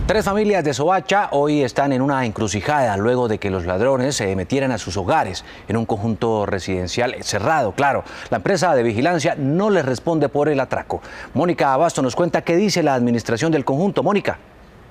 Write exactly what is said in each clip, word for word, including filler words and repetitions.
Tres familias de Soacha hoy están en una encrucijada luego de que los ladrones se metieran a sus hogares en un conjunto residencial cerrado. Claro, la empresa de vigilancia no les responde por el atraco. Mónica Abasto nos cuenta qué dice la administración del conjunto. Mónica.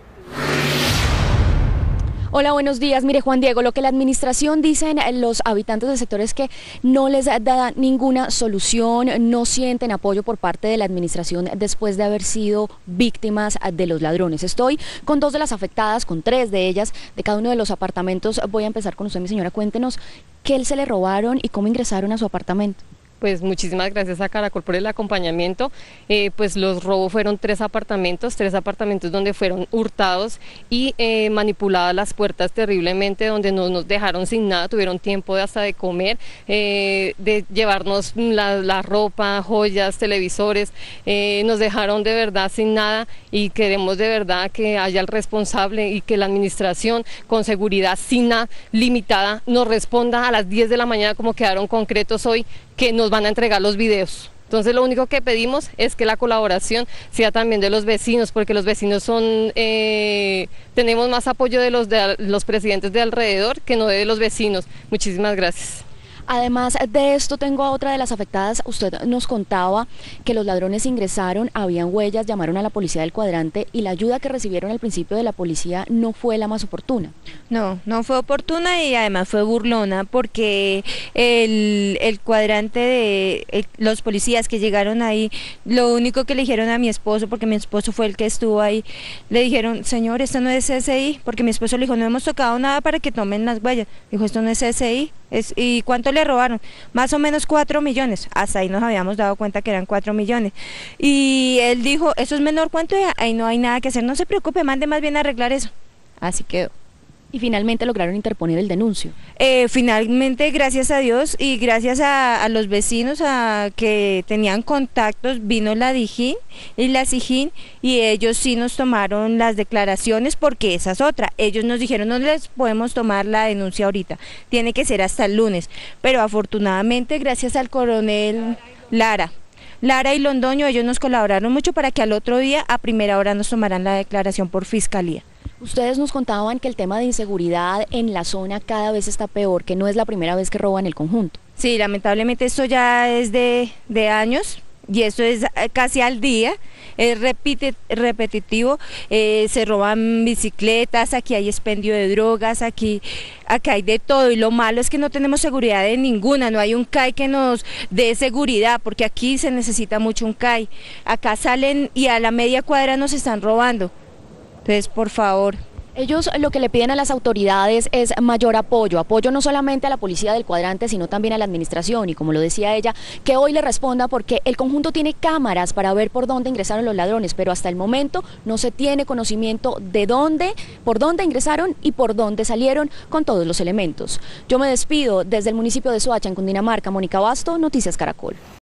Hola, buenos días. Mire, Juan Diego, lo que la administración dicen los habitantes del sector es que no les da ninguna solución, no sienten apoyo por parte de la administración después de haber sido víctimas de los ladrones. Estoy con dos de las afectadas, con tres de ellas, de cada uno de los apartamentos. Voy a empezar con usted, mi señora. Cuéntenos qué se le robaron y cómo ingresaron a su apartamento. Pues muchísimas gracias a Caracol por el acompañamiento. Eh, pues los robos fueron tres apartamentos, tres apartamentos donde fueron hurtados y eh, manipuladas las puertas terriblemente, donde no nos dejaron sin nada, tuvieron tiempo de hasta de comer, eh, de llevarnos la, la ropa, joyas, televisores, eh, nos dejaron de verdad sin nada y queremos de verdad que haya el responsable y que la administración con seguridad sin nada limitada nos responda a las diez de la mañana como quedaron concretos hoy, que nos van a entregar los videos. Entonces lo único que pedimos es que la colaboración sea también de los vecinos, porque los vecinos son, eh, tenemos más apoyo de los, de los presidentes de alrededor que no de los vecinos. Muchísimas gracias. Además de esto, tengo a otra de las afectadas. Usted nos contaba que los ladrones ingresaron, habían huellas, llamaron a la policía del cuadrante y la ayuda que recibieron al principio de la policía no fue la más oportuna. No, no fue oportuna y además fue burlona porque el, el cuadrante de el, los policías que llegaron ahí, lo único que le dijeron a mi esposo, porque mi esposo fue el que estuvo ahí, le dijeron, señor, esto no es C S I, porque mi esposo le dijo, no hemos tocado nada para que tomen las huellas. Dijo, esto no es C S I. Es, ¿y cuánto le robaron? Más o menos cuatro millones, hasta ahí nos habíamos dado cuenta que eran cuatro millones. Y él dijo, eso es menor cuánto, ahí no hay nada que hacer, no se preocupe, mande más bien a arreglar eso. Así quedó. Y finalmente lograron interponer el denuncio. Eh, finalmente, gracias a Dios y gracias a, a los vecinos a que tenían contactos, vino la DIJÍN y la SIJÍN y ellos sí nos tomaron las declaraciones, porque esa es otra. Ellos nos dijeron, no les podemos tomar la denuncia ahorita, tiene que ser hasta el lunes. Pero afortunadamente, gracias al coronel Lara, Lara y Londoño, ellos nos colaboraron mucho para que al otro día, a primera hora, nos tomaran la declaración por fiscalía. Ustedes nos contaban que el tema de inseguridad en la zona cada vez está peor, que no es la primera vez que roban el conjunto. Sí, lamentablemente esto ya es de, de años y esto es casi al día, es repite, repetitivo, eh, se roban bicicletas, aquí hay expendio de drogas, aquí, aquí hay de todo y lo malo es que no tenemos seguridad de ninguna, no hay un C A I que nos dé seguridad, porque aquí se necesita mucho un C A I, acá salen y a la media cuadra nos están robando. Entonces, por favor. Ellos lo que le piden a las autoridades es mayor apoyo, apoyo no solamente a la policía del cuadrante, sino también a la administración y, como lo decía ella, que hoy le responda, porque el conjunto tiene cámaras para ver por dónde ingresaron los ladrones, pero hasta el momento no se tiene conocimiento de dónde, por dónde ingresaron y por dónde salieron con todos los elementos. Yo me despido desde el municipio de Soacha, en Cundinamarca. Mónica Abasto, Noticias Caracol.